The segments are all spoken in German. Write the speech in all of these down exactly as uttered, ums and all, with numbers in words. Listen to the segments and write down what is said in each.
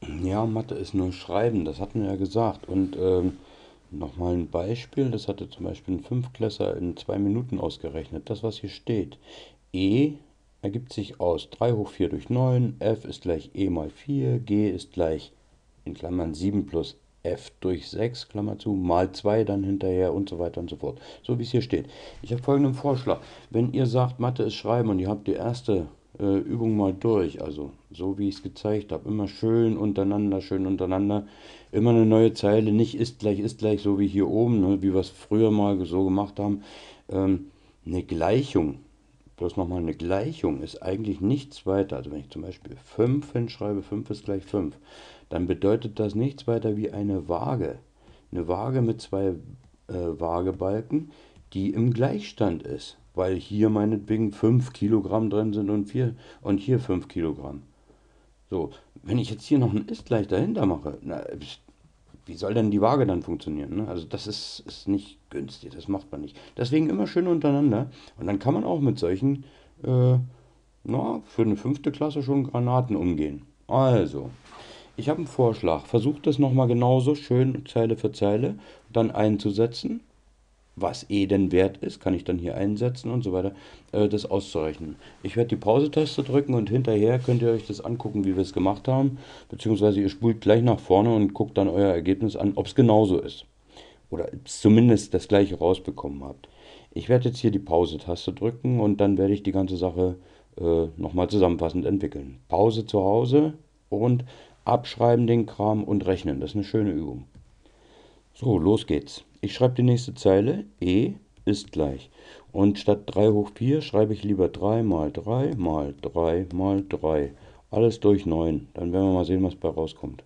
Ja, Mathe ist nur Schreiben, das hatten wir ja gesagt. Und ähm, nochmal ein Beispiel, das hatte zum Beispiel ein Fünftklässler in zwei Minuten ausgerechnet. Das, was hier steht. E ergibt sich aus drei hoch vier durch neun, F ist gleich E mal vier, G ist gleich in Klammern sieben plus F durch sechs, Klammer zu, mal zwei dann hinterher und so weiter und so fort. So wie es hier steht. Ich habe folgenden Vorschlag. Wenn ihr sagt, Mathe ist Schreiben und ihr habt die erste äh, Übung mal durch, also so wie ich es gezeigt habe, immer schön untereinander, schön untereinander, immer eine neue Zeile, nicht ist gleich, ist gleich, so wie hier oben, ne, wie wir es früher mal so gemacht haben. Ähm, eine Gleichung, bloß nochmal eine Gleichung ist eigentlich nichts weiter. Also wenn ich zum Beispiel fünf hinschreibe, fünf ist gleich fünf, dann bedeutet das nichts weiter wie eine Waage. Eine Waage mit zwei äh, Waagebalken, die im Gleichstand ist. Weil hier meinetwegen fünf Kilogramm drin sind und, vier, und hier fünf Kilogramm. So, wenn ich jetzt hier noch ein Ist gleich dahinter mache, na, wie soll denn die Waage dann funktionieren? Ne? Also das ist, ist nicht günstig, das macht man nicht. Deswegen immer schön untereinander. Und dann kann man auch mit solchen, äh, na, für eine fünfte Klasse schon Granaten umgehen. Also, ich habe einen Vorschlag. Versucht das nochmal genauso schön Zeile für Zeile dann einzusetzen, was E denn wert ist, kann ich dann hier einsetzen und so weiter, äh, das auszurechnen. Ich werde die Pause-Taste drücken und hinterher könnt ihr euch das angucken, wie wir es gemacht haben, beziehungsweise ihr spult gleich nach vorne und guckt dann euer Ergebnis an, ob es genauso ist oder zumindest das gleiche rausbekommen habt. Ich werde jetzt hier die Pause-Taste drücken und dann werde ich die ganze Sache äh, nochmal zusammenfassend entwickeln. Pause zu Hause und abschreiben den Kram und rechnen. Das ist eine schöne Übung. So, los geht's. Ich schreibe die nächste Zeile. E ist gleich. Und statt drei hoch vier schreibe ich lieber drei mal drei mal drei mal drei. Alles durch neun. Dann werden wir mal sehen, was bei rauskommt.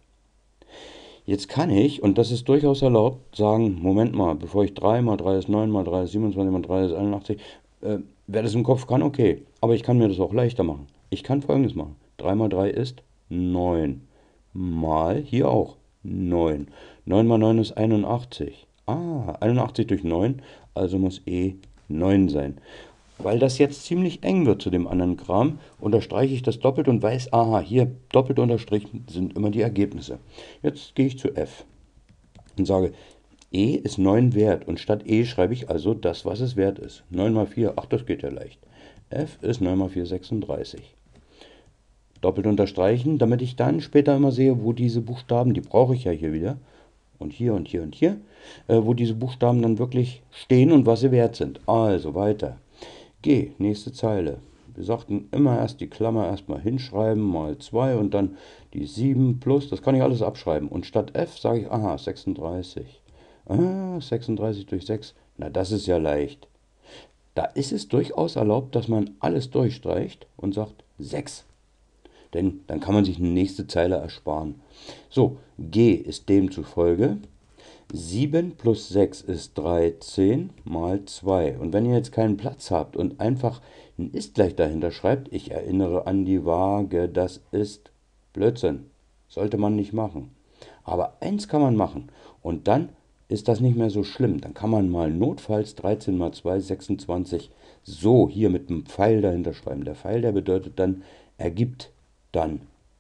Jetzt kann ich, und das ist durchaus erlaubt, sagen, Moment mal, bevor ich drei mal drei ist neun mal drei ist siebenundzwanzig mal drei ist einundachtzig, äh, wer das im Kopf kann, okay. Aber ich kann mir das auch leichter machen. Ich kann folgendes machen. drei mal drei ist neun. Mal hier auch neun. neun mal neun ist einundachtzig. Ah, einundachtzig durch neun, also muss E neun sein. Weil das jetzt ziemlich eng wird zu dem anderen Kram, unterstreiche ich das doppelt und weiß, aha, hier doppelt unterstrichen sind immer die Ergebnisse. Jetzt gehe ich zu F und sage, E ist neun wert und statt E schreibe ich also das, was es wert ist. neun mal vier, ach, das geht ja leicht. F ist neun mal vier, sechsunddreißig. Doppelt unterstreichen, damit ich dann später immer sehe, wo diese Buchstaben, die brauche ich ja hier wieder, und hier und hier und hier, äh, wo diese Buchstaben dann wirklich stehen und was sie wert sind. Also weiter. G, nächste Zeile. Wir sagten immer erst die Klammer erstmal hinschreiben, mal zwei und dann die sieben plus, das kann ich alles abschreiben. Und statt F sage ich, aha, sechsunddreißig. Ah, sechsunddreißig durch sechs, na das ist ja leicht. Da ist es durchaus erlaubt, dass man alles durchstreicht und sagt sechs. Denn dann kann man sich eine nächste Zeile ersparen. So, G ist demzufolge sieben plus sechs ist dreizehn mal zwei. Und wenn ihr jetzt keinen Platz habt und einfach ein Ist gleich dahinter schreibt, ich erinnere an die Waage, das ist Blödsinn. Sollte man nicht machen. Aber eins kann man machen. Und dann ist das nicht mehr so schlimm. Dann kann man mal notfalls dreizehn mal zwei, sechsundzwanzig so hier mit einem Pfeil dahinter schreiben. Der Pfeil, der bedeutet dann, ergibt dann.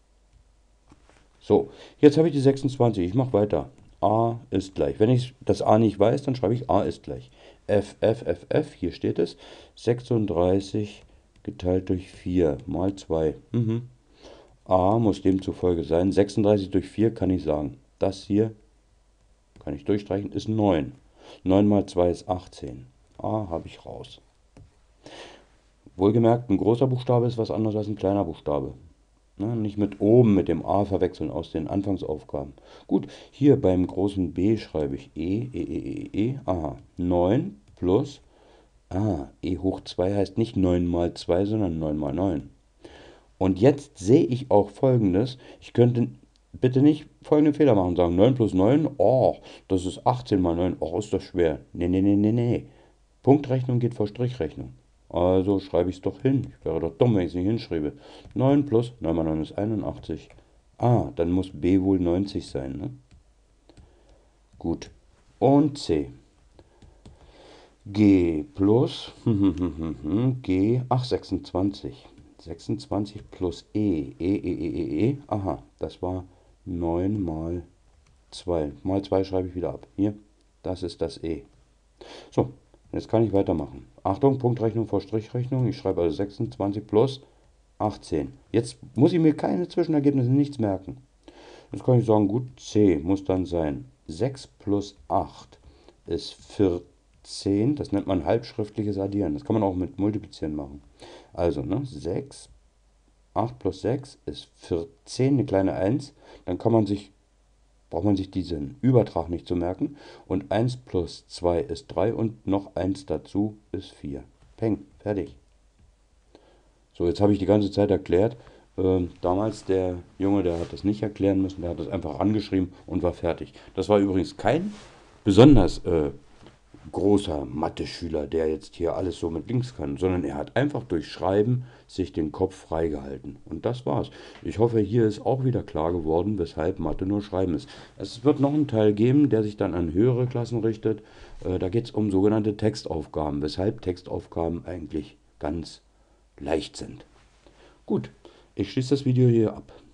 So, jetzt habe ich die sechsundzwanzig. Ich mache weiter. A ist gleich. Wenn ich das A nicht weiß, dann schreibe ich A ist gleich. F, F, F, F, hier steht es. sechsunddreißig geteilt durch vier mal zwei. Mhm. A muss demzufolge sein. sechsunddreißig durch vier kann ich sagen. Das hier, kann ich durchstreichen, ist neun. neun mal zwei ist achtzehn. A habe ich raus. Wohlgemerkt, ein großer Buchstabe ist was anderes als ein kleiner Buchstabe. Ne, nicht mit oben mit dem A verwechseln aus den Anfangsaufgaben. Gut, hier beim großen B schreibe ich E, E, E, E, E. Aha, neun plus, ah, E hoch zwei heißt nicht neun mal zwei, sondern neun mal neun. Und jetzt sehe ich auch Folgendes. Ich könnte bitte nicht folgenden Fehler machen und sagen, neun plus neun, oh, das ist achtzehn mal neun, oh, ist das schwer. Nee, nee, nee, nee, nee. Punktrechnung geht vor Strichrechnung. Also schreibe ich es doch hin. Ich wäre doch dumm, wenn ich es nicht hinschreibe. neun plus neun mal neun ist einundachtzig. Ah, dann muss B wohl neunzig sein, ne? Gut. Und C. G plus G, ach, sechsundzwanzig. sechsundzwanzig plus E. E, E, E, E, E. Aha, das war neun mal zwei. Mal zwei schreibe ich wieder ab. Hier, das ist das E. So, jetzt kann ich weitermachen. Achtung, Punktrechnung vor Strichrechnung. Ich schreibe also sechsundzwanzig plus achtzehn. Jetzt muss ich mir keine Zwischenergebnisse, nichts merken. Jetzt kann ich sagen, gut, C muss dann sein. sechs plus acht ist vierzehn. Das nennt man halbschriftliches Addieren. Das kann man auch mit Multiplizieren machen. Also, ne, sechs, acht plus sechs ist vierzehn, eine kleine eins. Dann kann man sich, braucht man sich diesen Übertrag nicht zu merken. Und eins plus zwei ist drei und noch eins dazu ist vier. Peng, fertig. So, jetzt habe ich die ganze Zeit erklärt. Ähm, damals der Junge, der hat das nicht erklären müssen, der hat das einfach angeschrieben und war fertig. Das war übrigens kein besonders äh, großer Mathe-Schüler, der jetzt hier alles so mit links kann, sondern er hat einfach durch Schreiben sich den Kopf freigehalten. Und das war's. Ich hoffe, hier ist auch wieder klar geworden, weshalb Mathe nur Schreiben ist. Es wird noch einen Teil geben, der sich dann an höhere Klassen richtet. Äh, da geht es um sogenannte Textaufgaben, weshalb Textaufgaben eigentlich ganz leicht sind. Gut, ich schließe das Video hier ab.